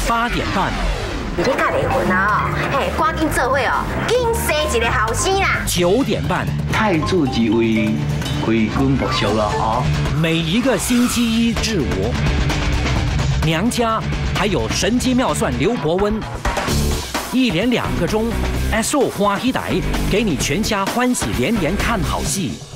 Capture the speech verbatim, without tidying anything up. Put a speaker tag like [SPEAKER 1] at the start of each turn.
[SPEAKER 1] 八点半。
[SPEAKER 2] 你咧甲离婚啊？嘿，赶紧做伙哦，紧生一个后生啦！
[SPEAKER 1] 九点半。
[SPEAKER 3] 太子即位，归君不休了啊！
[SPEAKER 1] 每一个星期一至五，娘家还有神机妙算刘伯温，一连两个钟 ，S O 欢喜台给你全家欢喜连连看好戏。